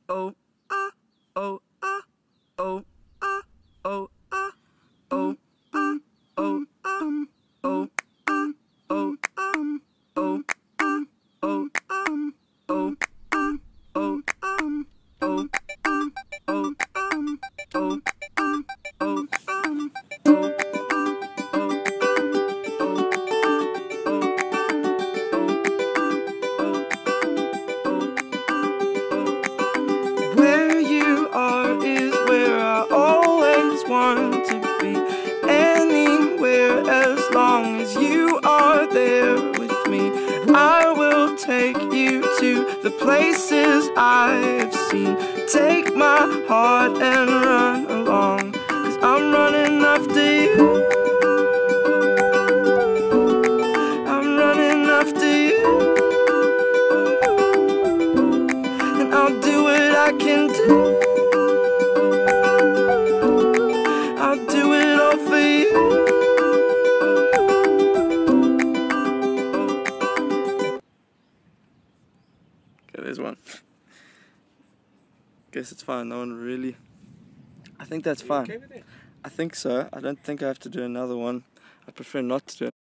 oh ah, oh ah, oh ah, oh ah, oh ah, oh ah, oh ah, oh ah, oh ah, oh ah, oh ah, oh ah, oh ah, oh ah, oh Where you are is where I always want to be. Anywhere as long as you are there with me. I will take you to the places I've seen. Take my heart and run along, 'cause I'm running after you. I'm running after you. And I'll do what I can do. I'll do it all for you. Okay, there's one. Guess it's fine, no one really. I think that's fine. Okay with it? I think so. I don't think I have to do another one. I prefer not to do it.